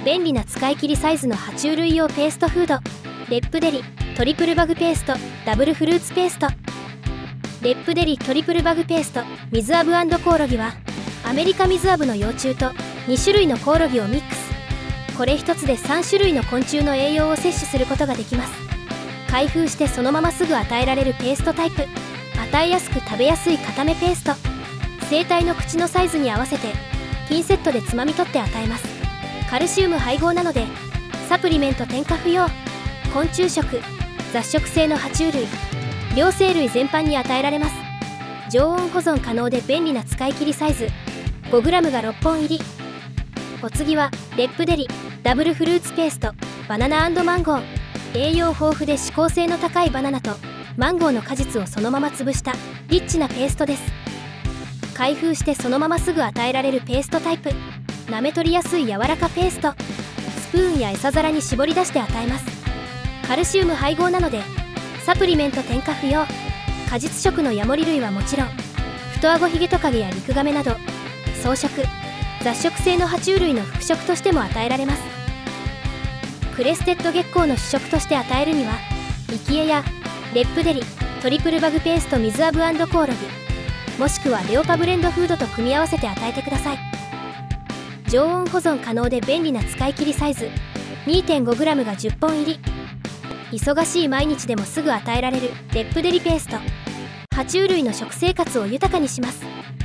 便利な使い切りサイズの爬虫類用ペーストフード、レップデリトリプルバグペーストダブルフルーツペースト。レップデリトリプルバグペースト水アブ&コオロギはアメリカミズアブの幼虫と2種類のコオロギをミックス。これ一つで3種類の昆虫の栄養を摂取することができます。開封してそのまますぐ与えられるペーストタイプ。与えやすく食べやすい固めペースト。生体の口のサイズに合わせてピンセットでつまみ取って与えます。カルシウム配合なのでサプリメント添加不要。昆虫食、雑食性の爬虫類、両生類全般に与えられます。常温保存可能で便利な使い切りサイズ。5g が6本入り。お次はレップデリダブルフルーツペーストバナナ&マンゴー。栄養豊富で指向性の高いバナナとマンゴーの果実をそのまま潰したリッチなペーストです。開封してそのまますぐ与えられるペーストタイプ。舐め取りやすい柔らかペースト。スプーンや餌皿に絞り出して与えます。カルシウム配合なのでサプリメント添加不要。果実食のヤモリ類はもちろんフトアゴヒゲトカゲやリクガメなど草食、雑食性の爬虫類の副食としても与えられます。クレステッド月光の主食として与えるにはイキエやレップデリトリプルバグペースト水アブ&コオロギ、もしくはレオパブレンドフードと組み合わせて与えてください。常温保存可能で便利な使い切りサイズ。 2.5g が10本入り。忙しい毎日でもすぐ与えられるレップデリペースト。爬虫類の食生活を豊かにします。